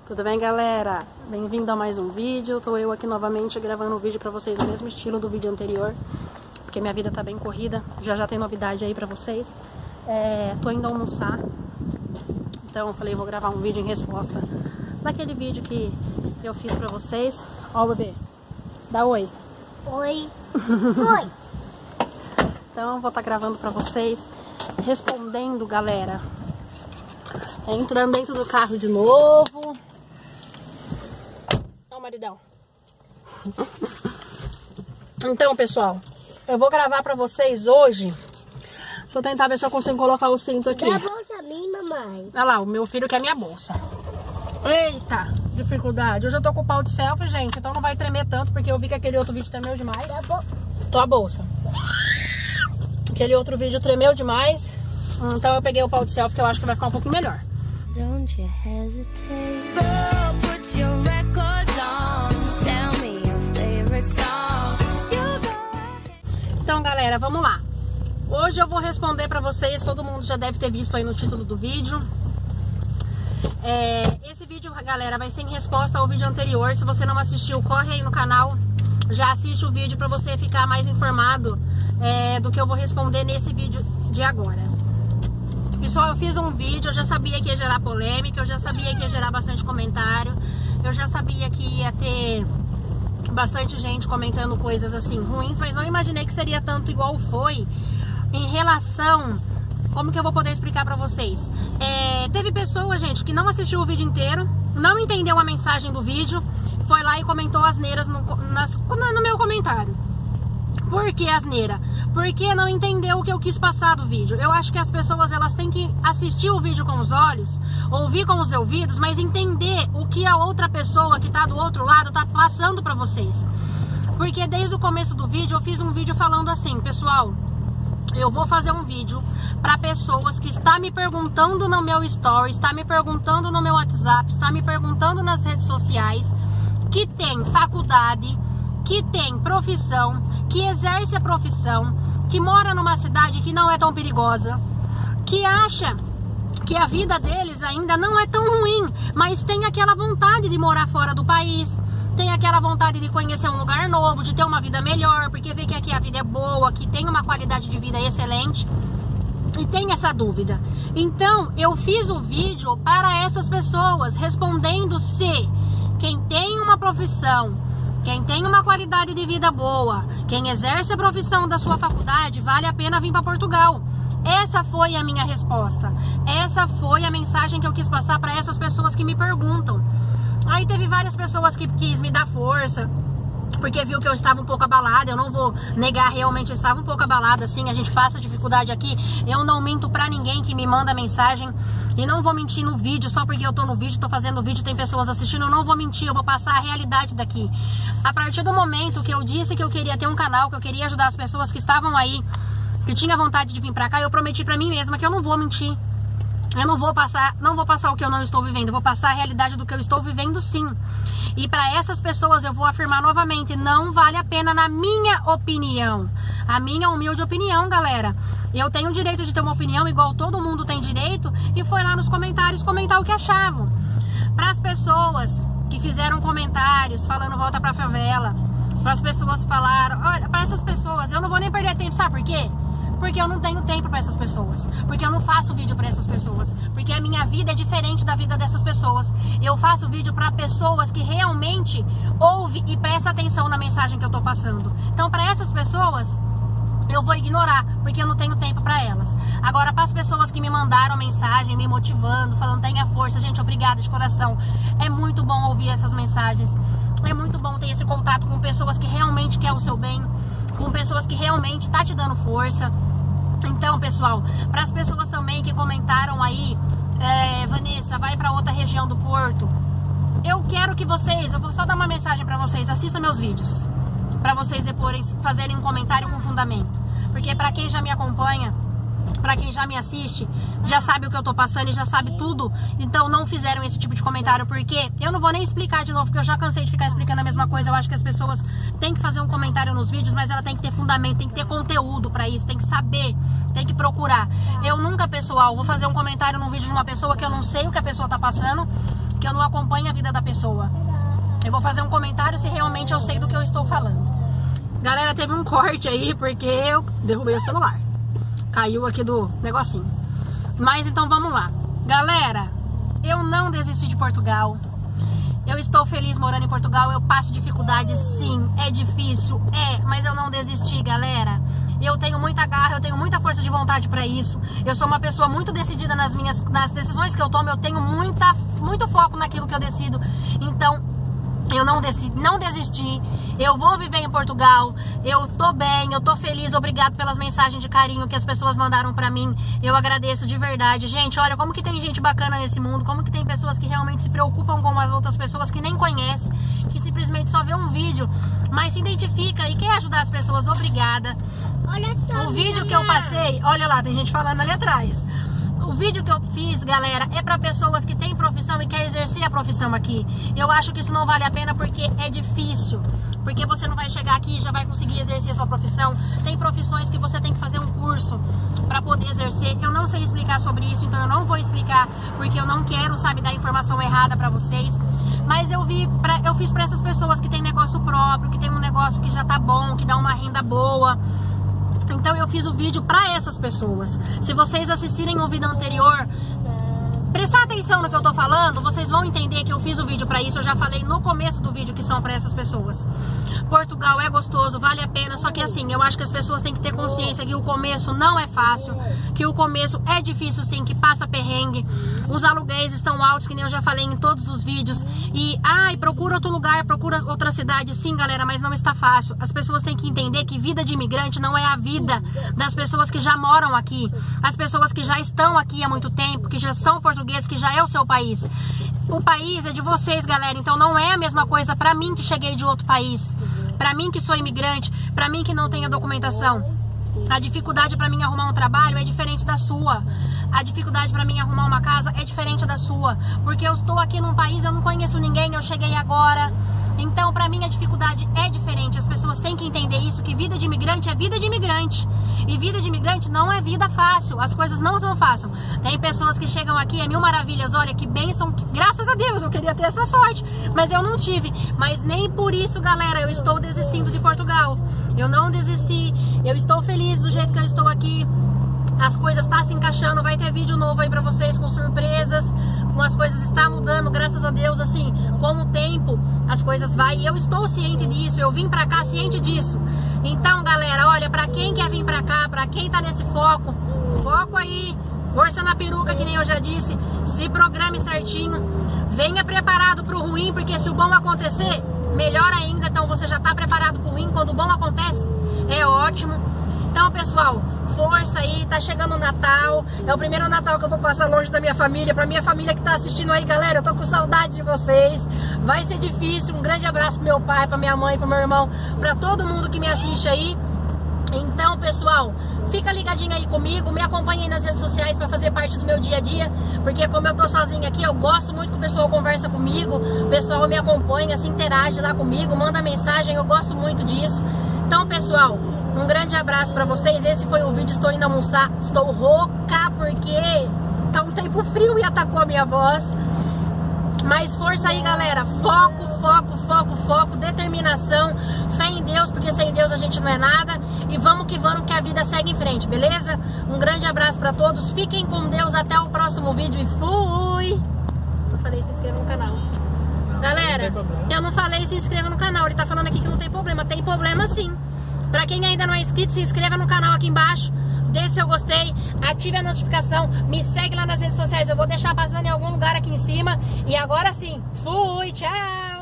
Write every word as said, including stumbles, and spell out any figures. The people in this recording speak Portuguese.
Tudo bem, galera? Bem-vindo a mais um vídeo. Tô eu aqui novamente gravando um vídeo pra vocês no mesmo estilo do vídeo anterior, porque minha vida tá bem corrida. Já já tem novidade aí pra vocês. É, tô indo almoçar, então eu falei, vou gravar um vídeo em resposta daquele vídeo que eu fiz pra vocês. Ó o bebê, dá oi. Oi. Oi. Então eu vou estar gravando pra vocês, respondendo, galera. Entrando dentro do carro de novo. Ó o maridão. Então, pessoal, eu vou gravar pra vocês hoje. Deixa eu tentar ver se eu consigo colocar o cinto aqui. Dá a bolsa a mim, mamãe. Olha lá, o meu filho quer minha bolsa. Eita, dificuldade. Hoje eu tô com o pau de selfie, gente, então não vai tremer tanto, porque eu vi que aquele outro vídeo tremeu demais. Dá a bolsa. Tô a bolsa. Aquele outro vídeo tremeu demais, então eu peguei o pau de selfie, que eu acho que vai ficar um pouquinho melhor. Don't you hesitate. Go, put your records on. Tell me your favorite song. You go. Então, galera, vamos lá. Hoje eu vou responder pra vocês, todo mundo já deve ter visto aí no título do vídeo. É, esse vídeo, galera, vai ser em resposta ao vídeo anterior. Se você não assistiu, corre aí no canal, já assiste o vídeo pra você ficar mais informado é, do que eu vou responder nesse vídeo de agora. Pessoal, eu fiz um vídeo, eu já sabia que ia gerar polêmica, eu já sabia que ia gerar bastante comentário, eu já sabia que ia ter bastante gente comentando coisas assim ruins, mas não imaginei que seria tanto igual foi em relação... Como que eu vou poder explicar pra vocês? É, teve pessoa, gente, que não assistiu o vídeo inteiro, não entendeu a mensagem do vídeo, foi lá e comentou asneiras no, nas, no meu comentário. Por que asneira? Porque não entendeu o que eu quis passar do vídeo. Eu acho que as pessoas, elas têm que assistir o vídeo com os olhos, ouvir com os ouvidos, mas entender o que a outra pessoa que tá do outro lado tá passando pra vocês. Porque desde o começo do vídeo eu fiz um vídeo falando assim, pessoal, eu vou fazer um vídeo para pessoas que estão me perguntando no meu story, está me perguntando no meu WhatsApp, está me perguntando nas redes sociais, que tem faculdade, que tem profissão, que exerce a profissão, que mora numa cidade que não é tão perigosa, que acha que a vida deles ainda não é tão ruim, mas tem aquela vontade de morar fora do país, tem aquela vontade de conhecer um lugar novo, de ter uma vida melhor, porque vê que aqui a vida é boa, que tem uma qualidade de vida excelente, e tem essa dúvida. Então, eu fiz o vídeo para essas pessoas, respondendo se quem tem uma profissão, quem tem uma qualidade de vida boa, quem exerce a profissão da sua faculdade, vale a pena vir para Portugal. Essa foi a minha resposta. Essa foi a mensagem que eu quis passar para essas pessoas que me perguntam. Aí teve várias pessoas que quis me dar força, porque viu que eu estava um pouco abalada. Eu não vou negar, realmente eu estava um pouco abalada, assim, a gente passa dificuldade aqui. Eu não minto pra ninguém que me manda mensagem, e não vou mentir no vídeo, só porque eu tô no vídeo, tô fazendo vídeo, tem pessoas assistindo, eu não vou mentir, eu vou passar a realidade daqui. A partir do momento que eu disse que eu queria ter um canal, que eu queria ajudar as pessoas que estavam aí, que tinha vontade de vir pra cá, eu prometi pra mim mesma que eu não vou mentir. Eu não vou passar, não vou passar o que eu não estou vivendo, eu vou passar a realidade do que eu estou vivendo, sim. E para essas pessoas eu vou afirmar novamente, não vale a pena, na minha opinião. A minha humilde opinião, galera. Eu tenho o direito de ter uma opinião igual todo mundo tem direito, e foi lá nos comentários comentar o que achavam. Para as pessoas que fizeram comentários falando volta pra favela, para as pessoas que falaram, olha, para essas pessoas eu não vou nem perder tempo, sabe por quê? Porque eu não tenho tempo para essas pessoas, porque eu não faço vídeo para essas pessoas, porque a minha vida é diferente da vida dessas pessoas. Eu faço vídeo para pessoas que realmente ouvem e prestam atenção na mensagem que eu tô passando. Então, para essas pessoas, eu vou ignorar, porque eu não tenho tempo para elas. Agora, para as pessoas que me mandaram mensagem, me motivando, falando, tenha força, gente, obrigada de coração. É muito bom ouvir essas mensagens, é muito bom ter esse contato com pessoas que realmente querem o seu bem, com pessoas que realmente tá te dando força. Então, pessoal, para as pessoas também que comentaram aí, é, Vanessa, vai para outra região do Porto, eu quero que vocês, eu vou só dar uma mensagem para vocês, assistam meus vídeos, para vocês depois fazerem um comentário com fundamento, porque para quem já me acompanha, pra quem já me assiste, já sabe o que eu tô passando e já sabe tudo. Então não fizeram esse tipo de comentário, porque eu não vou nem explicar de novo, porque eu já cansei de ficar explicando a mesma coisa. Eu acho que as pessoas têm que fazer um comentário nos vídeos, mas ela tem que ter fundamento, tem que ter conteúdo pra isso, tem que saber, tem que procurar. Eu nunca, pessoal, vou fazer um comentário num vídeo de uma pessoa que eu não sei o que a pessoa tá passando, que porque eu não acompanho a vida da pessoa. Eu vou fazer um comentário se realmente eu sei do que eu estou falando. Galera, teve um corte aí porque eu derrubei o celular. Caiu aqui do negocinho. Mas então vamos lá. Galera, eu não desisti de Portugal. Eu estou feliz morando em Portugal. Eu passo dificuldades, sim. É difícil, é. Mas eu não desisti, galera. Eu tenho muita garra, eu tenho muita força de vontade pra isso. Eu sou uma pessoa muito decidida nas minhas nas decisões que eu tomo. Eu tenho muita, muito foco naquilo que eu decido. Então, eu não, decidi, não desisti. Eu vou viver em Portugal. Eu tô bem, eu tô feliz. Obrigado pelas mensagens de carinho que as pessoas mandaram pra mim. Eu agradeço de verdade. Gente, olha como que tem gente bacana nesse mundo. Como que tem pessoas que realmente se preocupam com as outras pessoas que nem conhecem, que simplesmente só vê um vídeo, mas se identifica e quer ajudar as pessoas. Obrigada. Olha só, o vídeo que eu passei, olha lá, tem gente falando ali atrás. O vídeo que eu fiz, galera, é para pessoas que têm profissão e querem exercer a profissão aqui. Eu acho que isso não vale a pena porque é difícil. Porque você não vai chegar aqui e já vai conseguir exercer a sua profissão. Tem profissões que você tem que fazer um curso para poder exercer. Eu não sei explicar sobre isso, então eu não vou explicar porque eu não quero, sabe, dar informação errada para vocês. Mas eu vi, pra, eu fiz para essas pessoas que têm negócio próprio, que tem um negócio que já tá bom, que dá uma renda boa. Então eu fiz o vídeo para essas pessoas. Se vocês assistirem o vídeo anterior, prestar atenção no que eu tô falando, vocês vão entender que eu fiz o vídeo para isso. Eu já falei no começo do vídeo que são para essas pessoas. Portugal é gostoso, vale a pena, só que assim, eu acho que as pessoas têm que ter consciência que o começo não é fácil, que o começo é difícil sim, que passa perrengue. Os aluguéis estão altos, que nem eu já falei em todos os vídeos. E, ai, procura outro lugar, procura outra cidade. Sim, galera, mas não está fácil. As pessoas têm que entender que vida de imigrante não é a vida das pessoas que já moram aqui. As pessoas que já estão aqui há muito tempo, que já são portugueses, que já é o seu país. O país é de vocês, galera. Então não é a mesma coisa pra mim que cheguei de outro país, pra mim que sou imigrante, pra mim que não tenho documentação. A dificuldade para mim arrumar um trabalho é diferente da sua. A dificuldade para mim arrumar uma casa é diferente da sua. Porque eu estou aqui num país, eu não conheço ninguém, eu cheguei agora. Então, para mim, a dificuldade é diferente. As pessoas têm que entender isso, que vida de imigrante é vida de imigrante. E vida de imigrante não é vida fácil. As coisas não são fáceis. Tem pessoas que chegam aqui, é mil maravilhas. Olha, que bênção. Graças a Deus, eu queria ter essa sorte. Mas eu não tive. Mas nem por isso, galera, eu estou desistindo de Portugal. Eu não desisti. Eu estou feliz do jeito que eu estou aqui. As coisas estão se encaixando, vai ter vídeo novo aí pra vocês com surpresas, com as coisas está mudando, graças a Deus, assim, com o tempo as coisas vai, e eu estou ciente disso, eu vim pra cá ciente disso. Então, galera, olha, pra quem quer vir pra cá, pra quem tá nesse foco, foco aí, força na peruca, que nem eu já disse, se programe certinho, venha preparado pro ruim, porque se o bom acontecer, melhor ainda, então você já tá preparado pro ruim, quando o bom acontece, é ótimo. Então, pessoal, força aí, tá chegando o Natal, é o primeiro Natal que eu vou passar longe da minha família. Pra minha família que tá assistindo aí, galera, eu tô com saudade de vocês. Vai ser difícil, um grande abraço pro meu pai, pra minha mãe, pro meu irmão, pra todo mundo que me assiste aí. Então, pessoal, fica ligadinho aí comigo, me acompanhe aí nas redes sociais pra fazer parte do meu dia a dia, porque como eu tô sozinha aqui, eu gosto muito que o pessoal conversa comigo, o pessoal me acompanha, se interage lá comigo, manda mensagem, eu gosto muito disso. Então, pessoal, um grande abraço pra vocês. Esse foi o vídeo, estou indo almoçar. Estou rouca porque tá um tempo frio e atacou a minha voz. Mas força aí, galera. Foco, foco, foco, foco, determinação, fé em Deus, porque sem Deus a gente não é nada. E vamos que vamos, que a vida segue em frente, beleza? Um grande abraço pra todos. Fiquem com Deus. Até o próximo vídeo e fui! Eu falei, se inscreva no canal. Galera, eu não falei se inscreva no canal. Ele tá falando aqui que não tem problema. Tem problema sim. Pra quem ainda não é inscrito, se inscreva no canal aqui embaixo, dê seu gostei, ative a notificação, me segue lá nas redes sociais, eu vou deixar passando em algum lugar aqui em cima. E agora sim, fui, tchau!